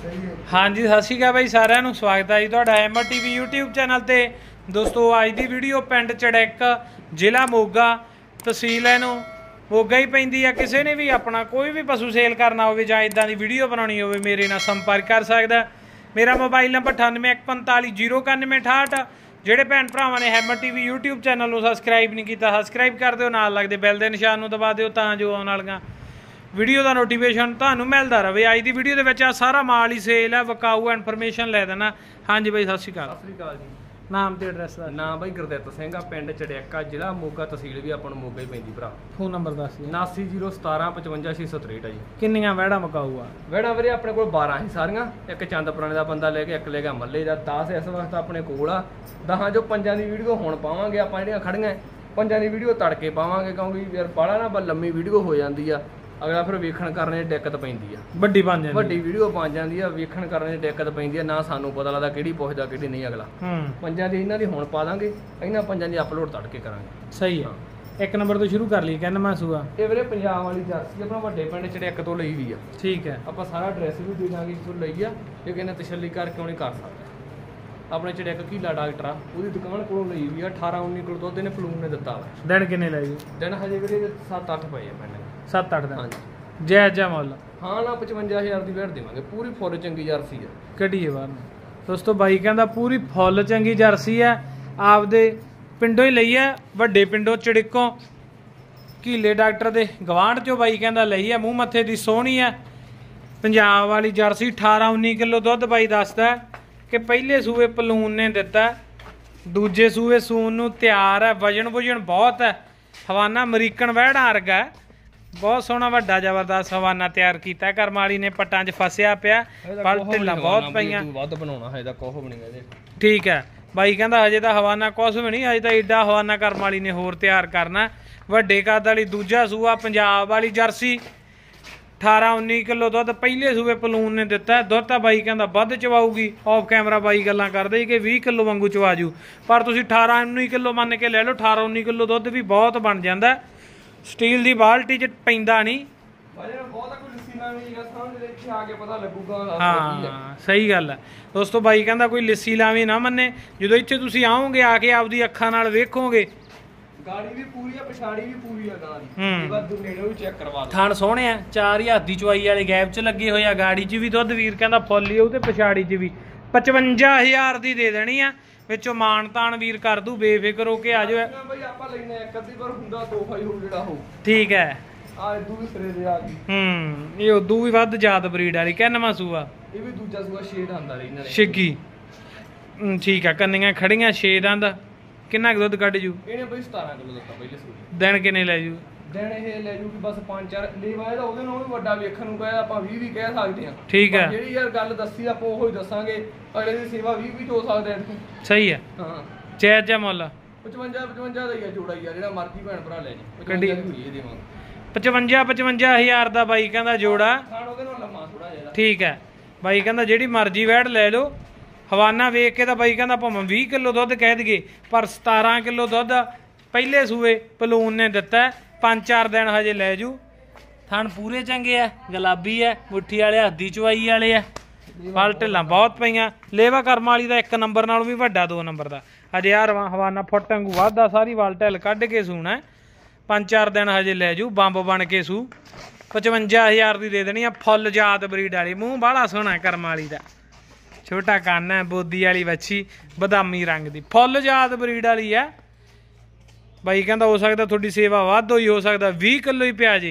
हाँ जी सत श्री अकाल भाई सारिਆਂ ਨੂੰ स्वागत है जी तुहाडा एमआर टीवी यूट्यूब चैनल ते दोस्तों अज की वीडियो पिंड चड़ैक जिला मोगा तहसील इहनूं मोगा ही पैंदी है। किसी ने भी अपना कोई भी पशु सेल करना हो जां इदां दी वीडियो बनानी हो मेरे नाल संपर्क कर सकदा। मेरा मोबाइल नंबर 9815409168। ਜਿਹੜੇ ਭੈਣ ਭਰਾਵਾਂ ਨੇ एमआर टीवी यूट्यूब चैनल ਨੂੰ सबसक्राइब नहीं किया सबसक्राइब कर दिओ, नाल लगदे बैल दे निशान ਨੂੰ दबा दिओ तां जो आउण वालीਆਂ वीडियो का नोटिफिकेशन तुहानूं मिलदा रहे। अज की वीडियो दे सारा माल ही सेल है, वकाऊ इन्फॉर्मेशन लै देना। हाँ जी भाई सत श्री अकाल। सत श्री अकाल जी। नाम ते एड्रैस दा? नाम भाई गुरदित सिंह, पिंड चड़ैका, जिला मोगा, तहसील भी अपन मोगा ही पैंदी भरा। फोन नंबर दस? 7901755663 जी। किन्नियां वैड़ा मकाऊ आ? वैड़ा वीरे अपने कोल 12 ही सारियां। एक चंदपुराने दा बंदा लेके एक ले गया मल्ले दा, 10 इस वक्त अपने कोल आ। 10 जो पंजां दी वीडियो हुण पावांगे आपां, जेहड़ियां खड़ियां पंजां दी वीडियो तड़के पावांगे, क्योंकि यार बाला ना लंबी वीडियो हो जाती आ। अगला फिर वेखण करने दिक्कत पैंदी आ, वड्डी वीडियो बन जाती है, वेखण करने दिक्कत पैंदी है, ना सानू पता लगदा किहड़ी पुछदा किहड़ी नहीं। अगला पंजां दी इन्हां दी हुण पा दांगे, इन्हां पंजां दी अपलोड तड़के करांगे। सही है। एक नंबर तो शुरू कर ली कहना सूआ ये वीरे पंजाब वाली जर्सी अपना वड्डे पिंड चड़ैक तो लई भी आ। ठीक है, आपां सारा एड्रैस भी दे दांगे जिथों लई आ, जे किने तसल्ली कर क्यों नहीं कर सकदा। अपने चड़ैक कीला डॉक्टर आ, ਉਹਦੀ दुकान कोलों लई भी आ। 18-19 किलो दुੱਧ ने फलून ने दित्ता वा। दिन किन्ने ले जी? दिन हजे वीरे 7-8 पए आ पिंड। 7-8 दिन? हाँ जी। जायज़ मुल? हाँ ना 55,000 की भेड़ देवांगे, पूरी फुल चंगी जर्सी है। कढ़िए बाहर दोस्तों, बाई कहता पूरी फुल चंगी जर्सी है, आपदे पिंडों ही लई है, वड्डे पिंडों चड़िकों कीले डॉक्टर दे गवांढ चो बाई कहता लई है। मूँह मत्थे दी सोहनी है, पंजाब वाली जर्सी। 18-19 किलो दुध बाई दसदा कि पहले सूए पलून ने दिता, दूजे सूए सून नूं तैयार है। वजन वुजन बहुत है, हवाना अमरीकन वैड़ा वर्गा है, बहुत सोहना वड्डा जबरदस्त हवाना तैयार किया। करम वाली ने पट्टां 'च फसिया पिया, पल ढिल्लां बहुत पईयां। ठीक है बाई कहता हजे तो हवाना कुछ भी नहीं, हजे तो एडा हवाना करम वाली ने होर तैयार करना। वड्डे कद वाली दूजा सूआ पंजाब वाली जर्सी, 18-19 किलो दुध पहले सूबे पलून ने दिता। दुध तो बाई कहता वध चवाऊगी, ऑफ कैमरा बाई गल्लां करदे कि 20 किलो वांगू चवा जू, पर तुसीं 18-19 किलो मन के ले लो। 18-19 किलो दुध भी बहुत बन जाता। स्टील की बाल्टी च पैंदा नहीं। हाँ सही गल है दोस्तों, बाई कहता कोई लिस्सी लावी ना मन्ने। जो इत्थे तुसीं आओगे आके आपदी अखां नाल वेखोगे, गाड़ी भी पूरी है, पिछाड़ी भी पूरी है गाड़ी। नेड़े भी चेक करवा दो। थान सोहणे आ, 4000 दी चवाई वाले गैप च लगे होए आ। गाड़ी च भी दुध वीर कहता फुल ही ते पिछाड़ी च भी 55,000 दी दे देनी आ। विचों मान तान वीर कर दू, बेफिक्र हो के आ जाओ। ठीक है, ये उदू भी वध जात ब्रीड वाली। कहनवा सूआ? शिगी। ठीक है, कन्नियां खड़ियां 6 दंद। किन्ना दुध कढ जू? दिन किन्ने ले जू? दिन ये ले जूगी बस 5-4 लेवा है, ਉਹਦੇ ਨਾਲੋਂ ਵੀ ਵੱਡਾ ਵੇਖਣ ਨੂੰ ਕਹੇ ਆਪਾਂ 20 ਵੀ ਕਹਿ ਸਕਦੇ ਹਾਂ। ਠੀਕ ਹੈ, ਜਿਹੜੀ ਯਾਰ ਗੱਲ ਦੱਸੀ ਆਪਾਂ ਉਹੀ ਦੱਸਾਂਗੇ, ਅਗਲੇ ਦੀ ਸੇਵਾ 20 ਵੀ ਹੋ ਸਕਦਾ ਹੈ। ਸਹੀ ਹੈ। ਹਾਂ ਜਾਇਜ਼ ਜਿਹਾ ਮੁੱਲ 55 ਦਾ ਹੀ ਆ ਜੋੜਾ ਯਾਰ, ਜਿਹੜਾ ਮਰਜ਼ੀ ਭੈਣ ਭਰਾ ਲੈ ਜੀ। 55,000 ਦਾ ਬਾਈ ਕਹਿੰਦਾ ਜੋੜਾ। ਉਹਦੇ ਨਾਲ ਲੰਮਾ ਥੋੜਾ ਜਿਹਾ। ਠੀਕ ਹੈ ਬਾਈ ਕਹਿੰਦਾ ਜਿਹੜੀ ਮਰਜ਼ੀ ਵੈੜ ਲੈ ਲਓ। ਹਵਾਨਾ ਵੇਖ ਕੇ ਤਾਂ ਬਾਈ ਕਹਿੰਦਾ ਭਾਵੇਂ 20 ਕਿਲੋ ਦੁੱਧ ਕਹਿ ਦਈਏ, ਪਰ 17 ਕਿਲੋ ਦੁੱਧ ਪਹਿਲੇ ਸੂਏ ਪਲੂਨ ਨੇ ਦਿੱਤਾ। 5-4 दिन हजे लै जू। थन पूरे चंगे है, गुलाबी है, मुट्ठी वाले हद्दी चवाई वाले है, फल ढिल्लां बहुत पईयां। लेवा करम वाली दा 1 नंबर नालों भी वड्डा 2 नंबर दा। हजे यार हवाना फुट वांगू वाधा, सारी वाल ढिल कढ के सूना। 5-4 दिन हजे लै जू, बंब बन के सू। 55,000 दी दे देनी आ, फुल जात ब्रीड वाली। मूँह बाहला सोहना करम वाली दा, छोटा कन्न है, बोदी वाली वच्छी, बदामी रंग दी, फुल जात ब्रीड वाली है। बाई कहता हो सकता थोड़ी सेवा वाध ही हो सकता 20 किलो ही पिया जी।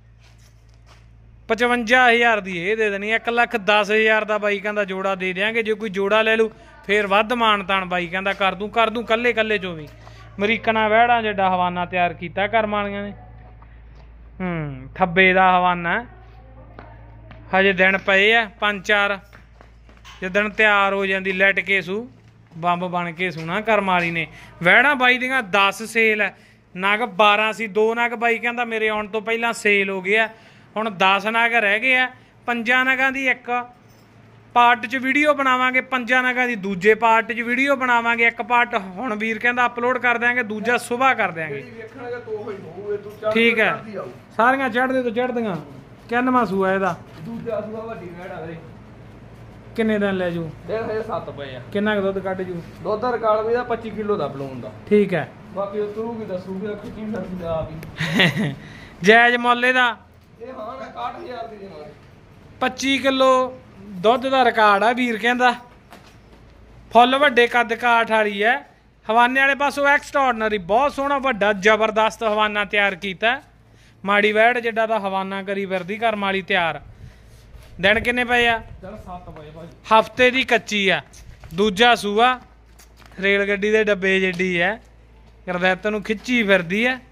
55,000 दी ये दे देनी। 1,10,000 का बाई कहता जोड़ा दे देंगे। जो कोई जोड़ा ले लू फिर वध मान तान बाई कहता कर दूँ कल्ले चो भी। अमरीकना वैड़ा जिड्डा हवाना तैयार किया करम वालियां ने। थब्बे का हवाना हजे दिन पे है 5-4, जिदन तैयार हो जाती लैट के सू, बंब बन के सूना करम वाली ने। वैड़ा बाई दियां 10 सेल है, नग 12 सी, 2 नग बाई कहता मेरे आने तो पहला सेल हो गया। हुण 10 नग रह गए आ। 5 नगां दी एक पार्ट च वीडियो बनावांगे, 5 नगां दी दूजे पार्ट च वीडियो बनावांगे। एक पार्ट हुण वीर कहता अपलोड कर देंगे, दूजा सुबह कर देंगे। ठीक है, सारियां चढ़दे तो चढ़दियां। 91 सूआ इहदा। दूजा सूआ वड्डी वैड़ आ वीरे। ਕਿੰਨੇ ਦਿਨ ਲੈ ਜੂ? ਦਿਨ ਹਜੇ 7 ਪਏ ਆ। ਕਿੰਨਾ ਕੁ ਦੁੱਧ ਕੱਢ ਜੂ? ਦੁੱਧ ਰਿਕਾਰਡ ਵੀ ਦਾ 25 ਕਿਲੋ ਦਾ ਬਲੂਨ ਦਾ। ਠੀਕ ਹੈ। ਬਾਕੀ ਉਹ ਤਰੂਗੀ ਦੱਸੂਗੀ ਖਿੱਚੀ ਫਿਰਦੀ ਆਪ ਹੀ। ਜਾਇਜ਼ ਮੁੱਲ ਇਹਦਾ ਇਹ ਹਾਂ 61000 ਦੀ ਦੇਵਾਂਗੇ। 25 ਕਿਲੋ ਦੁੱਧ ਦਾ ਰਿਕਾਰਡ ਆ ਵੀਰ ਕਹਿੰਦਾ। ਫੁੱਲ ਵੱਡੇ ਕੱਦ ਕਾਠ ਵਾਲੀ ਹੈ। ਹਵਾਨੇ ਵਾਲੇ ਪਾਸੋਂ ਐਕਸਟਰਾਆਰਡਨਰੀ ਬਹੁਤ ਸੋਹਣਾ ਵੱਡਾ ਜ਼ਬਰਦਸਤ ਹਵਾਨਾ ਤਿਆਰ ਕੀਤਾ। ਮਾੜੀ ਵੈੜ ਜਿੱਡਾ ਦਾ ਹਵਾਨਾ ਕਰੀ ਫਿਰਦੀ ਕਰਮ ਵਾਲੀ ਤਿਆਰ। ਦਿਨ ਕਿੰਨੇ ਪਏ ਆ? ਦਿਨ 7 ਪਏ ਭਾਜੀ। ਹਫਤੇ ਦੀ ਕੱਚੀ ਆ। ਦੂਜਾ ਸੂਆ ਰੇਲ ਗੱਡੀ ਦੇ ਡੱਬੇ ਜਿੱਡੀ ਹੈ। ਗਰਦੈਤ ਨੂੰ ਖਿੱਚੀ ਫਿਰਦੀ ਹੈ।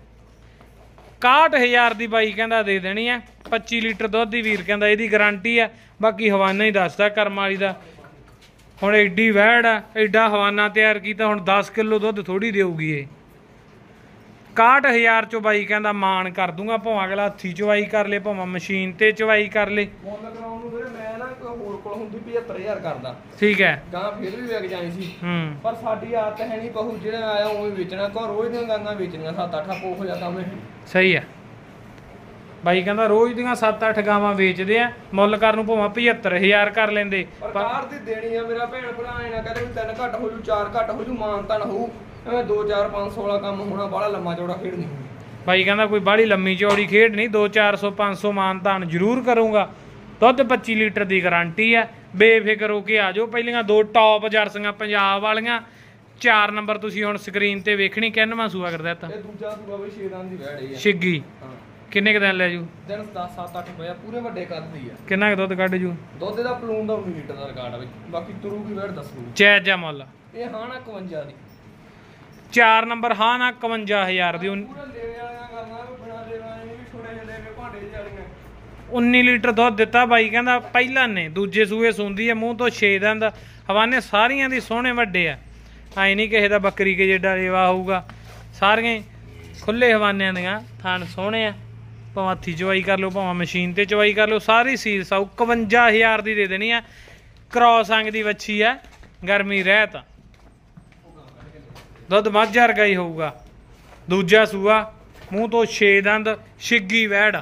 61000 ਦੀ ਬਾਈ ਕਹਿੰਦਾ ਦੇ ਦੇਣੀ ਹੈ। 25 ਲੀਟਰ ਦੁੱਧ ਦੀ ਵੀਰ ਕਹਿੰਦਾ ਇਹਦੀ ਗਾਰੰਟੀ ਹੈ। ਬਾਕੀ ਹਵਾਨਾ ਹੀ ਦੱਸਦਾ ਕਰਮ ਵਾਲੀ ਦਾ। ਹੁਣ ਐਡੀ ਵੈੜ ਆ, ਐਡਾ ਹਵਾਨਾ ਤਿਆਰ ਕੀਤਾ, ਹੁਣ 10 ਕਿਲੋ ਦੁੱਧ ਥੋੜੀ ਦੇਊਗੀ ਇਹ। 61000 ਚੋਂ ਬਾਈ ਕਹਿੰਦਾ ਮਾਣ ਕਰ ਦੂੰਗਾ, ਭਾਵੇਂ ਅਗਲਾ ਹੱਥੀ ਚਵਾਈ ਕਰ ਲੇ, ਭਾਵੇਂ ਮਸ਼ੀਨ ਤੇ ਚਵਾਈ ਕਰ ਲੇ। ਮੁੱਲ ਕਰਾਉਣ ਨੂੰ ਵੀਰੇ ਮੈਂ ਨਾ ਕੋਈ ਹੋਰ ਕੋਲ ਹੁੰਦੀ 75000 ਕਰਦਾ। ਠੀਕ ਹੈ। ਗਾਂ ਫਿਰ ਵੀ ਵਿਕ ਜਾਣੀ ਸੀ। ਪਰ ਸਾਡੀ ਆਦਤ ਹੈ ਨਹੀਂ ਬਹੂ ਜਿਹੜਾ ਆਇਆ ਉਵੇਂ ਵੇਚਣਾ। ਘਰ ਰੋਜ਼ ਦੀਆਂ ਗਾਂਆਂ ਵੇਚਣੀਆਂ 7-8 ਪੋਖ ਹੋ ਜਾਂਦਾ ਮੈਂ। ਸਹੀ ਹੈ। ਬਾਈ ਕਹਿੰਦਾ ਰੋਜ਼ ਦੀਆਂ 7-8 ਗਾਵਾਂ ਵੇਚਦੇ ਆ। ਮੁੱਲ ਕਰਨ ਨੂੰ ਭਾਵੇਂ 75000 ਕਰ ਲੈਂਦੇ। ਪਰ ਦੀ ਦੇਣੀ ਆ ਮੇਰਾ ਭੈਣ ਭਰਾ ਐ ਨਾ ਕਹਿੰਦੇ ਵੀ 3 ਘੱਟ ਹੋ ਜੂ 4 ਘੱਟ ਹੋ ਜੂ ਮਾਨਤਾਨ ਹੋਊ। ਐਵੇਂ 2-4-500 ਵਾਲਾ ਕੰਮ ਹੋਣਾ, ਬਾਹਲਾ ਲੰਮਾ ਚੌੜਾ ਖੇਡ ਨਹੀਂ ਹੋਣੀ। ਬਾਈ ਕਹਿੰਦਾ ਕੋਈ ਬਾਹਲੀ ਲੰਮੀ ਚੌੜੀ ਖੇਡ ਨਹੀਂ। 200-400-500 ਮਾਨਤਾਨ ਜ਼ਰੂਰ ਕਰੂੰਗਾ। ਦੁੱਧ 25 ਲੀਟਰ ਦੀ ਗਾਰੰਟੀ ਹੈ। ਬੇਫਿਕਰ ਹੋ ਕੇ ਆ ਜਾਓ। ਪਹਿਲੀਆਂ 2 ਟੌਪ ਜਰਸੀਆਂ ਪੰਜਾਬ ਵਾਲੀਆਂ। 4 ਨੰਬਰ ਤੁਸੀਂ ਹੁਣ ਸਕਰੀਨ ਤੇ ਵੇਖਣੀ। ਕਿੰਨਵਾਂ ਸੂਆ ਕਰਦਾ ਤਾ? ਇਹ ਦੂਜਾ ਸੂਆ ਬਈ 6 ਦਿਨ ਦੀ ਵੈੜ ਹੈ। ਛਿੱਗੀ ਕਿੰਨੇ ਕ ਦਿਨ ਲੈ ਜੂ? ਦਿਨ 7-8 ਪਿਆ ਪੂਰੇ ਵੱਡੇ ਕੱਦ ਦੀ ਆ। ਕਿੰਨਾ ਕੁ ਦੁੱਧ ਕੱਢ ਜੂ? ਦੁੱਧ ਦਾ ਪਲੂਨ ਦਾ 19 ਲੀਟਰ ਦਾ ਰਿਕਾਰਡ ਆ ਬਈ। ਬਾਕੀ ਤੁਰੂਗੀ ਵੈੜ ਦੱਸੂ। ਜਾਇਜ਼ ਜਾ ਮੁੱਲ ਇਹ ਹਾਂ ਨਾ 51 ਦੀ। 4 ਨੰਬਰ ਹਾਂ ਨਾ 51000 ਦੀ। ਪੂਰਾ ਲੈਵੇ ਵਾਲੀਆਂ ਕਰਨਾ ਬਿਨਾ ਲੈਵੇ ਵਾਲੀਆਂ ਵੀ ਛੋੜੇ ਜਿਹੇ ਲੈਵੇ ਭਾਂਡੇ ਜਿਹੇ ਵਾਲੀਆਂ। 19 ਲੀਟਰ ਦੁੱਧ ਦਿੱਤਾ ਬਾਈ ਕਹਿੰਦਾ ਪਹਿਲਾਂ ਨੇ। ਦੂਜੇ ਸੂਏ ਸੁੰਦੀ ਹੈ ਮੂੰਹ ਤੋਂ 6 ਦਿਨ ਦਾ। ਹਵਾਨੇ ਸਾਰੀਆਂ ਦੀ ਸੋਹਣੇ ਵੱਡੇ ਆ। ਐ ਨਹੀਂ ਕਿਸੇ ਦਾ ਬੱਕਰੀ ਕੇ ਜਿੱਡਾ ਰੇਵਾ ਹੋਊਗਾ। ਸਾਰੀਆਂ ਖੁੱਲੇ ਹਵਾਨਿਆਂ ਦੀਆਂ ਥਣ ਸੋਹਣੇ ਆ। ਭਾਵੇਂ ਹੱਥੀ ਚਵਾਈ ਕਰ ਲਓ, ਭਾਵੇਂ ਮਸ਼ੀਨ ਤੇ ਚਵਾਈ ਕਰ ਲਓ, ਸਾਰੀ ਸੀਲ ਸਾਊ। 51000 ਦੀ ਦੇ ਦੇਣੀ ਆ। ਕ੍ਰੋਸ ਅੰਗ ਦੀ ਵੱਛੀ ਆ। ਗਰਮੀ ਰਹਿਤ ਦੁੱਧ ਮੱਝ ਵਰਗਾ ਹੀ ਹੋਊਗਾ। ਦੂਜਾ ਸੂਆ ਮੂੰਹ ਤੋਂ 6 ਦੰਦ ਛਿੱਗੀ ਵੈੜ।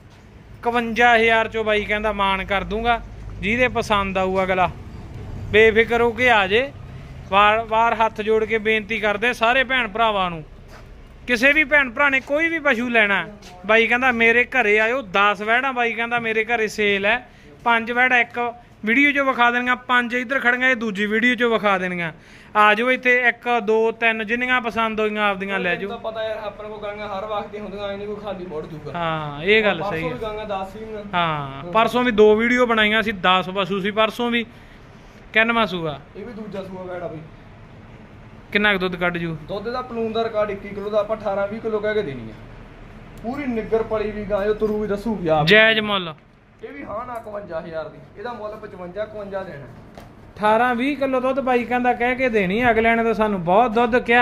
51000 ਚੋਂ ਬਾਈ ਕਹਿੰਦਾ ਮਾਣ ਕਰ ਦੂੰਗਾ। ਜਿਹਦੇ ਪਸੰਦ ਆਊ ਅਗਲਾ ਬੇਫਿਕਰ ਹੋ ਕੇ ਆ ਜੇ। ਵਾਰ ਹੱਥ ਜੋੜ ਕੇ ਬੇਨਤੀ ਕਰਦੇ ਸਾਰੇ ਭੈਣ ਭਰਾਵਾਂ ਨੂੰ। ਕਿਸੇ ਵੀ ਭੈਣ ਭਰਾ ਨੇ ਕੋਈ ਵੀ ਪਸ਼ੂ ਲੈਣਾ, ਬਾਈ ਕਹਿੰਦਾ ਮੇਰੇ ਘਰੇ ਆਇਓ। 10 ਵੈੜਾਂ ਬਾਈ ਕਹਿੰਦਾ ਮੇਰੇ ਘਰੇ ਸੇਲ ਹੈ। 5 ਵੈੜਾਂ ਇੱਕ ਵੀਡੀਓ 'ਚੋਂ ਵਿਖਾ ਦੇਣੀਆਂ, 5 ਇੱਧਰ ਖੜੀਆਂ ਇਹ ਦੂਜੀ ਵੀਡੀਓ 'ਚੋਂ ਵਿਖਾ ਦੇਣੀਆਂ। ਆ ਜਾਓ ਇੱਥੇ 1 2 3 ਜਿੰਨੀਆਂ ਪਸੰਦ ਹੋਈਆਂ ਆਪਦੀਆਂ ਲੈ ਜਾਓ। ਪਤਾ ਯਾਰ ਆਪਣੇ ਕੋਲ ਗਾਂਗਾ ਹਰ ਵਕਤ ਹੀ ਹੁੰਦੀਆਂ, ਐ ਨਹੀਂ ਕੋਈ ਖਾਲੀ ਮੁੜ ਜੂਗਾ। ਹਾਂ ਇਹ ਗੱਲ ਸਹੀ ਹੈ। ਗਾਂਗਾ 10 ਸੀ। ਹਾਂ ਪਰਸੋਂ ਵੀ 2 ਵੀਡੀਓ ਬਣਾਈਆਂ ਸੀ। 10 ਪਸ਼ੂ ਸੀ ਪਰਸੋਂ ਵੀ। ਕਿੰਨਵਾਂ ਸੂਆ? ਇਹ ਵੀ ਦੂਜਾ ਸੂਆ ਵੈੜਾ ਬਈ। ਕਿੰਨਾ ਕੁ ਦੁੱਧ ਕੱਢ ਜੂ? ਦੁੱਧ ਦਾ ਪਲੂਨ ਦਾ ਰਿਕਾਰਡ 21 ਕਿਲੋ ਦਾ। ਆਪਾਂ 18-20 ਕਿਲੋ ਕਹਿ ਕੇ ਦੇਣੀ ਆ। ਪੂਰੀ ਨਿੱਗਰ ਪਲੀ ਵੀ ਗਾਂ ਜੋ ਤੁਰੂ ਵੀ ਦੱਸੂਗੀ ਆਪ। ਜਾਇਜ਼ ਮੁੱਲ। ਇਹ ਵੀ ਹਾਂ ਨਾ 51000 ਦੀ। ਇਹਦਾ ਮੁੱਲ 55-51 ਦੇਣਾ। 18-20 ਕਿਲੋ ਦੁੱਧ ਬਾਈ ਕਹਿੰਦਾ ਕਹਿ ਕੇ ਦੇਣੀ। ਅਗਲਿਆਂ ਨੇ ਤਾਂ ਸਾਨੂੰ ਬਹੁਤ ਦੁੱਧ ਕਿਹਾ।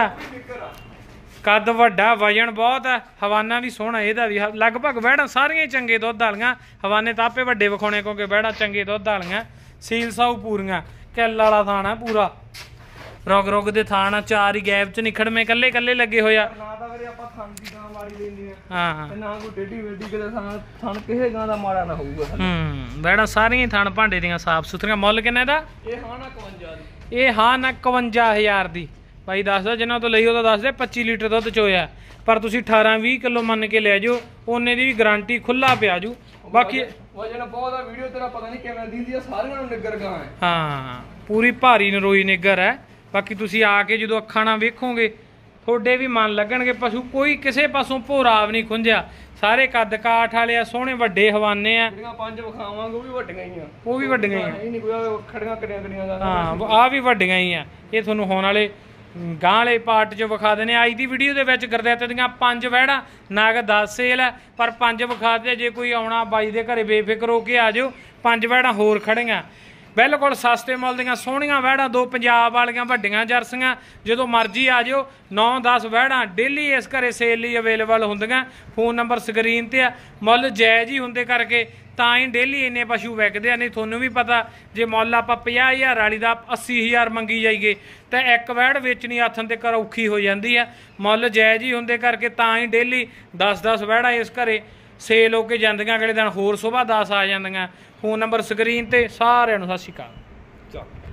ਕੱਦ ਵੱਡਾ, ਵਜਨ ਬਹੁਤ ਹੈ। ਹਵਾਨਾ ਵੀ ਸੋਹਣਾ ਇਹਦਾ ਵੀ। ਲਗਭਗ ਵਹਿੜਾਂ ਸਾਰੀਆਂ ਹੀ ਚੰਗੇ ਦੁੱਧ ਵਾਲੀਆਂ। ਹਵਾਨੇ ਤਾਂ ਆਪੇ ਵੱਡੇ ਵਿਖਾਉਣੇ ਕਿਉਂਕਿ ਵਹਿੜਾਂ ਚੰਗੇ ਦੁੱਧ ਵਾਲੀਆਂ। ਸੀਲ ਸਾਊ ਪੂਰੀਆਂ। ਕਿੱਲ ਵਾਲਾ ਥਾਣਾ ਪੂਰਾ। ਰੁਗ ਦੇ ਥਾਣਾ 4 ਹੀ ਗੈਪ ਚ ਨਿਖੜਵੇਂ ਕੱਲੇ ਲੱਗੇ ਹੋਇਆ। ਨਾ ਤਾਂ ਵੀਰੇ ਆਪਾਂ ਥਣ ਦੀ ਗਾਂ ਮਾਰੀ ਲੈਂਦੇ ਆ। ਹਾਂ ਤੇ ਨਾ ਕੋਈ ਡੇਢੀ ਵੇਡੀ ਕਿਤੇ ਥਣ ਕਿਸੇ ਗਾਂ ਦਾ ਮਾੜਾ ਨਾ ਹੋਊਗਾ। ਵਹਿੜਾਂ ਸਾਰੀਆਂ ਥਣ ਭਾਂਡੇ ਦੀਆਂ ਸਾਫ ਸੁਥਰੀਆਂ। ਮੁੱਲ ਕਿੰਨੇ ਦਾ? ਇਹ ਹਾਂ ਨਾ 51 ਦੀ। ਇਹ ਹਾਂ ਨਾ 51000 ਦੀ। ਭਾਈ ਦੱਸਦਾ ਜਿਨ੍ਹਾਂ ਤੋਂ ਲਈ ਉਹ ਤਾਂ ਦੱਸਦੇ 25 ਲੀਟਰ ਦੁੱਧ ਚੋਇਆ। ਪਰ ਤੁਸੀਂ 18-20 ਕਿਲੋ ਮੰਨ ਕੇ ਲੈ ਜਾਓ। ਉਹਨੇ ਦੀ ਵੀ ਗਾਰੰਟੀ ਖੁੱਲਾ ਪਿਆ ਜੂ। ਬਾਕੀ ਵਜਨ ਬਹੁਤ ਆ। ਵੀਡੀਓ ਤੇਰਾ ਪਤਾ ਨਹੀਂ ਕਿਵੇਂ ਦਿੰਦੀ ਆ। ਸਾਰਿਆਂ ਨੂੰ ਨਿੱਗਰ ਗਾਂ ਹੈ। ਹਾਂ ਪੂਰੀ ਭਾਰੀ ਨਰੋਈ ਨਿੱਗਰ ਹੈ। ਬਾਕੀ ਤੁਸੀਂ ਆ ਕੇ ਜਦੋਂ ਅੱਖਾਂ ਨਾਲ ਵੇਖੋਗੇ ਤੁਹਾਡੇ ਵੀ ਮਨ ਲੱਗਣਗੇ। ਪਸ਼ੂ ਕੋਈ ਕਿਸੇ ਪਾਸੋਂ ਭੋਰਾ ਵੀ ਨਹੀਂ ਖੁੰਝਿਆ। ਸਾਰੇ ਕੱਦ ਕਾਠ ਵਾਲੇ ਆ। ਸੋਹਣੇ ਵੱਡੇ ਹਵਾਨੇ ਆ। ਜਿਹੜੀਆਂ 5 ਵਿਖਾਵਾਂਗੇ ਉਹ ਵੀ ਵੱਡੀਆਂ ਹੀ ਆ। ਉਹ ਵੀ ਵੱਡੀਆਂ ਹੀ ਆ। ਇਹ ਨਹੀਂ ਕੋਈ ਖੜੀਆਂ ਕੜੀਆਂ ਦਾ। ਹਾਂ ਆ ਵੀ ਵੱਡੀਆਂ ਹੀ ਆ। ਇਹ ਤੁਹਾਨੂੰ ਹੋਣ ਵਾਲੇ ਗਾਂ ਵਾਲੇ ਪਾਰਟ 'ਚ ਵਿਖਾ ਦੇਣੇ। ਅੱਜ ਦੀ ਵੀਡੀਓ ਦੇ ਵਿੱਚ ਗੁਰਦਿੱਤ ਦੀਆਂ 5 ਵਹਿੜਾਂ। ਨਾਗ 10 ਸੇਲ ਹੈ ਪਰ 5 ਵਿਖਾ ਦੇ। ਜੇ ਕੋਈ ਆਉਣਾ ਬਾਈ ਦੇ ਘਰੇ ਬੇਫਿਕਰ ਹੋ ਕੇ ਆ ਜਾਓ। 5 ਵਹਿੜਾਂ ਹੋਰ ਖੜੀਆਂ। ਬਿਲਕੁਲ ਸਸਤੇ ਮੁੱਲ ਦੀਆਂ ਸੋਹਣੀਆਂ ਵਹਿੜਾਂ। 2 ਪੰਜਾਬ ਵਾਲੀਆਂ ਵੱਡੀਆਂ ਜਰਸੀਆਂ। ਜਦੋਂ ਮਰਜ਼ੀ ਆ ਜਾਓ। 9-10 ਵਹਿੜਾਂ ਡੇਲੀ ਇਸ ਘਰੇ ਸੇਲ ਲਈ ਅਵੇਲੇਬਲ ਹੁੰਦੀਆਂ। ਫੋਨ ਨੰਬਰ ਸਕਰੀਨ ਤੇ ਆ। ਮੁੱਲ ਜਾਇਜ਼ ਹੀ ਹੁੰਦੇ ਕਰਕੇ ਤਾਂ ਹੀ ਡੇਲੀ ਇੰਨੇ ਪਸ਼ੂ ਵਿਕਦੇ ਆ। ਨਹੀਂ ਤੁਹਾਨੂੰ ਵੀ ਪਤਾ ਜੇ ਮੁੱਲ ਆਪਾਂ 50000 ਵਾਲੀ ਦਾ 80000 ਮੰਗੀ ਜਾਈਏ ਤਾਂ ਇੱਕ ਵਹਿੜ ਵੇਚਣੀ ਹੱਥਾਂ ਤੇ ਕਰ ਔਖੀ ਹੋ ਜਾਂਦੀ ਆ। ਮੁੱਲ ਜਾਇਜ਼ ਹੀ ਹੁੰਦੇ ਕਰਕੇ ਤਾਂ ਹੀ ਡੇਲੀ 10-10 ਵਹਿੜਾਂ ਇਸ ਘਰੇ ਸੇਲ ਹੋ ਕੇ ਜਾਂਦੀਆਂ। ਅਗਲੇ ਦਿਨ ਹੋਰ ਸੁਬਾਹ 10 ਆ ਜਾਂਦੀਆਂ। ਫੋਨ ਨੰਬਰ ਸਕਰੀਨ ਤੇ। ਸਾਰਿਆਂ ਨੂੰ ਸਤਿ ਸ਼੍ਰੀ ਅਕਾਲ। ਚੱਲ